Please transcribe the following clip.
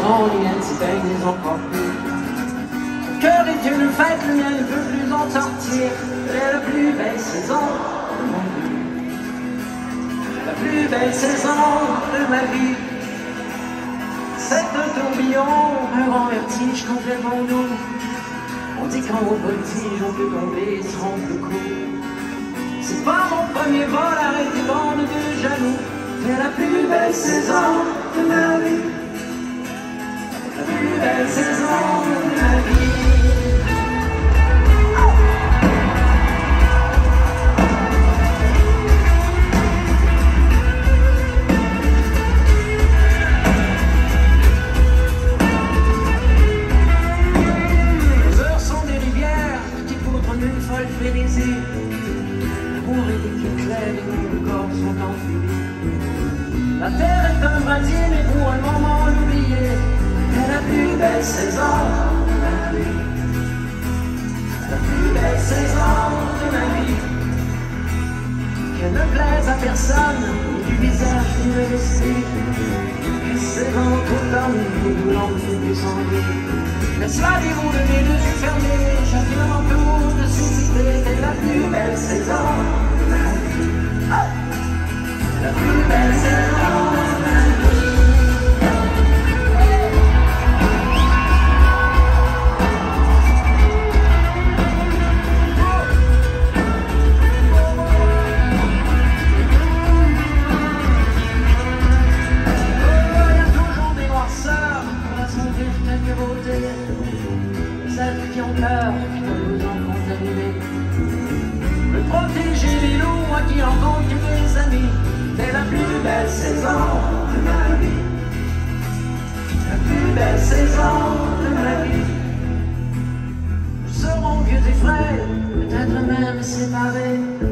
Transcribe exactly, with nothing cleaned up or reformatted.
enfants, les miennes s'y baignent les encore plus. Mon cœur est une fête, le mien ne peut plus en sortir. C'est la plus belle saison de mon vie. La plus belle saison de ma vie. C'est un tourbillon, un grand vertige complètement doux. On dit qu'en haut voltige, on peut tomber, se rompre le cou. C'est pas mon premier vol, arrêtez bande de jaloux. C'est la plus belle saison de ma vie. La plus belle saison de ma vie. Les heures sont des rivières qui courent en une folle frénésie. L'amour est des plus clairs et nos corps sont enfuis. La terre est un brasier, mais pour un moment l'oublier. C'est la plus belle saison de ma vie. La plus belle saison de ma vie. Qu'elle ne plaise à personne, ni du visage ni de l'esprit. Et c'est dans l'automne, les boulons ne font plus s'ennuyer. Laisse-la dérouler les yeux fermés, chacun en tour de susciter. C'est la plus belle saison de ma vie. Oh! La plus belle saison de ma vie. Celles qui ont peur, qui peuvent nous en contaminer. Me protéger les loups, moi qui rencontre des amis. C'est la plus belle saison de ma vie. La plus belle saison de ma vie. Nous serons vieux et frais, peut-être même séparés.